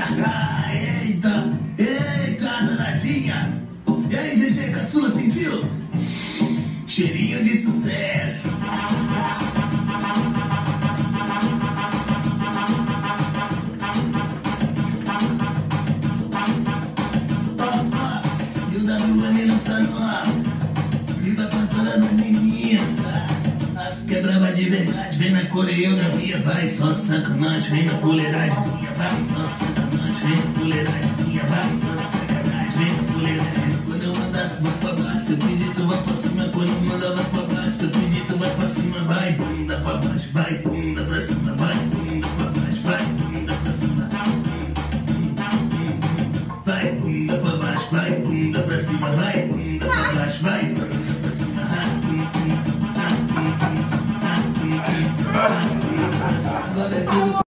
Eita, eita, danadinha. E aí, GG, caçula, sentiu? Cheirinho de sucesso. E o WM lançando a viva pra todas as meninas. As que é brava de verdade, vem na coreografia, vai, solta sacanagem, vem na fuleiragemzinha, vai, solta sacanagem, vem na fuleiragemzinha, vai, solta sacanagem, vem na fuleiragem. Quando eu mandar, tu vai pra baixo, se eu pedir, tu vai pra cima, quando eu mandar, vai pra baixo, se eu pedir, tu vai pra cima, vai, bunda pra baixo, vai, bunda pra cima, vai, bunda pra baixo, vai, bunda pra cima. Vai, bunda pra baixo, vai, bunda pra cima, vai, bunda pra baixo, vai, bunda pra cima. Agora é tudo.